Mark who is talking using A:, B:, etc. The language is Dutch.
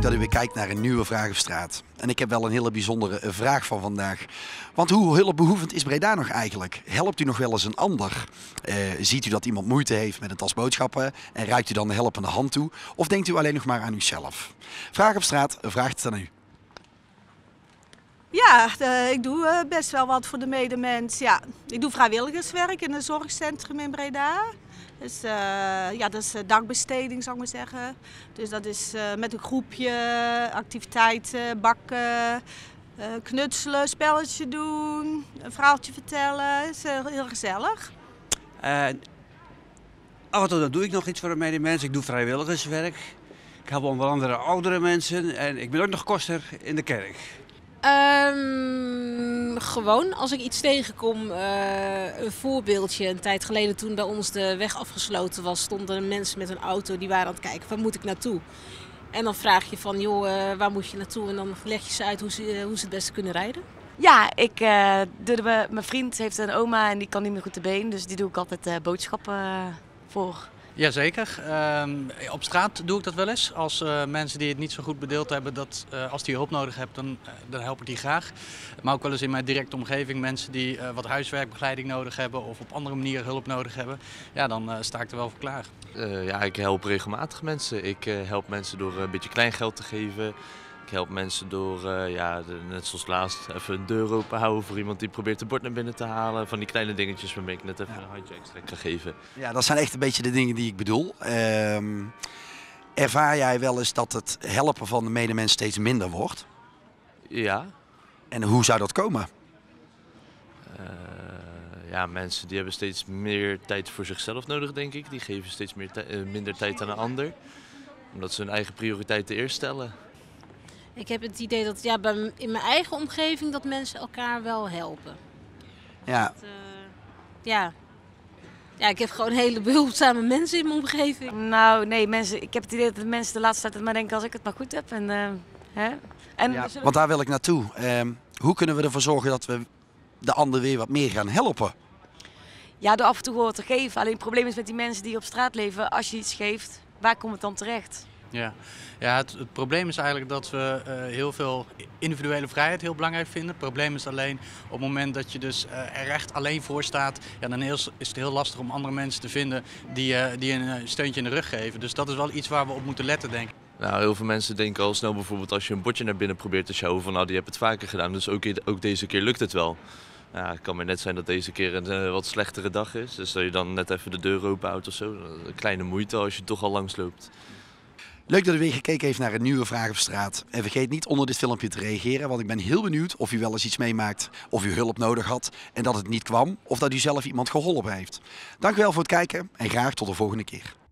A: dat u weer kijkt naar een nieuwe Vraag op Straat. En ik heb wel een hele bijzondere vraag van vandaag. Want hoe hulpbehoevend is Breda nog eigenlijk? Helpt u nog wel eens een ander? Ziet u dat iemand moeite heeft met een tas boodschappen en reikt u dan de helpende hand toe? Of denkt u alleen nog maar aan uzelf? Vraag op Straat vraagt het aan u.
B: Ja, ik doe best wel wat voor de medemens. Ja, ik doe vrijwilligerswerk in een zorgcentrum in Breda. Dus ja, dat is dagbesteding, zou ik maar zeggen. Dus dat is met een groepje, activiteiten, bakken, knutselen, spelletje doen, een verhaaltje vertellen. Dat is heel gezellig.
C: Af en toe dan doe ik nog iets voor de medemens. Ik doe vrijwilligerswerk. Ik help onder andere oudere mensen en ik ben ook nog koster in de kerk.
D: Gewoon, als ik iets tegenkom, een voorbeeldje. Een tijd geleden toen bij ons de weg afgesloten was, stonden mensen met een auto die waren aan het kijken, waar moet ik naartoe? En dan vraag je van, joh, waar moet je naartoe? En dan leg je ze uit hoe ze het beste kunnen rijden.
E: Ja, mijn vriend heeft een oma en die kan niet meer goed te been, dus die doe ik altijd boodschappen voor.
F: Jazeker. Op straat doe ik dat wel eens. Als mensen die het niet zo goed bedeeld hebben, als die hulp nodig hebben, dan help ik die graag. Maar ook wel eens in mijn directe omgeving mensen die wat huiswerkbegeleiding nodig hebben of op andere manier hulp nodig hebben. Ja, dan sta ik er wel voor klaar.
G: Ja, ik help regelmatig mensen. Ik help mensen door een beetje kleingeld te geven. Ik help mensen door, net zoals laatst, even een deur open houden voor iemand die probeert de bord naar binnen te halen. Van die kleine dingetjes waarmee ik net even een handje extra kan geven.
A: Ja, dat zijn echt een beetje de dingen die ik bedoel. Ervaar jij wel eens dat het helpen van de medemens steeds minder wordt?
G: Ja.
A: En hoe zou dat komen?
G: Ja, mensen die hebben steeds meer tijd voor zichzelf nodig, denk ik. Die geven steeds minder tijd aan een ander. Omdat ze hun eigen prioriteiten eerst stellen.
D: Ik heb het idee dat in mijn eigen omgeving dat mensen elkaar wel helpen.
A: Ja.
D: Ja, ik heb gewoon hele behulpzame mensen in mijn omgeving.
E: Nou, nee, ik heb het idee dat de mensen de laatste tijd maar denken als ik het maar goed heb.
A: Want daar wil ik naartoe. Hoe kunnen we ervoor zorgen dat we de ander weer wat meer gaan helpen?
E: Ja, door af en toe gewoon wat te geven. Alleen het probleem is met die mensen die op straat leven, als je iets geeft, waar komt het dan terecht?
F: Ja, het probleem is eigenlijk dat we heel veel individuele vrijheid heel belangrijk vinden. Het probleem is alleen op het moment dat je dus er echt alleen voor staat, ja, dan is het heel lastig om andere mensen te vinden die een steuntje in de rug geven. Dus dat is wel iets waar we op moeten letten, denk ik.
G: Nou, heel veel mensen denken al snel bijvoorbeeld als je een bordje naar binnen probeert te sjouwen van nou, die hebt het vaker gedaan, dus ook deze keer lukt het wel. Ja, het kan maar net zijn dat deze keer een wat slechtere dag is, dus dat je dan net even de deur open houdt of zo. Een kleine moeite als je toch al langs loopt.
A: Leuk dat u weer gekeken heeft naar een nieuwe Vraag op Straat. En vergeet niet onder dit filmpje te reageren, want ik ben heel benieuwd of u wel eens iets meemaakt, of u hulp nodig had en dat het niet kwam, of dat u zelf iemand geholpen heeft. Dank u wel voor het kijken en graag tot de volgende keer.